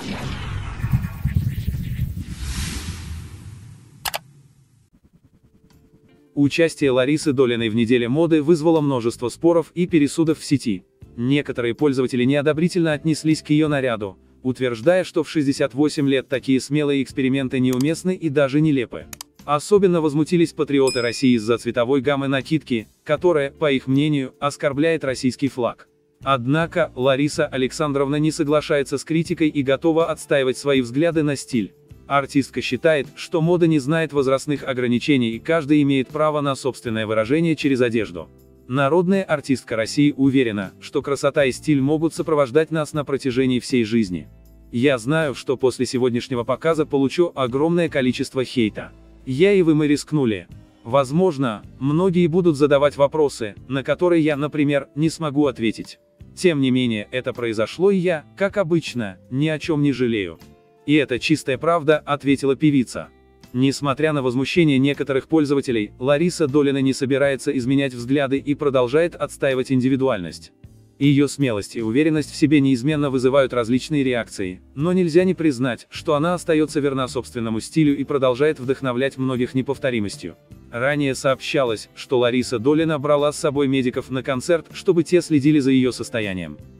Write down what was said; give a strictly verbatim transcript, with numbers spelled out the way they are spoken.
Участие Ларисы Долиной в неделе моды вызвало множество споров и пересудов в сети. Некоторые пользователи неодобрительно отнеслись к ее наряду, утверждая, что в шестьдесят восемь лет такие смелые эксперименты неуместны и даже нелепы. Особенно возмутились патриоты России из-за цветовой гаммы накидки, которая, по их мнению, оскорбляет российский флаг. Однако, Лариса Александровна не соглашается с критикой и готова отстаивать свои взгляды на стиль. Артистка считает, что мода не знает возрастных ограничений и каждый имеет право на собственное выражение через одежду. Народная артистка России уверена, что красота и стиль могут сопровождать нас на протяжении всей жизни. Я знаю, что после сегодняшнего показа получу огромное количество хейта. Я и вы мы рискнули. Возможно, многие будут задавать вопросы, на которые я, например, не смогу ответить. Тем не менее, это произошло и я, как обычно, ни о чем не жалею. И это чистая правда, ответила певица. Несмотря на возмущение некоторых пользователей, Лариса Долина не собирается изменять взгляды и продолжает отстаивать индивидуальность. Ее смелость и уверенность в себе неизменно вызывают различные реакции, но нельзя не признать, что она остается верна собственному стилю и продолжает вдохновлять многих неповторимостью. Ранее сообщалось, что Лариса Долина брала с собой медиков на концерт, чтобы те следили за ее состоянием.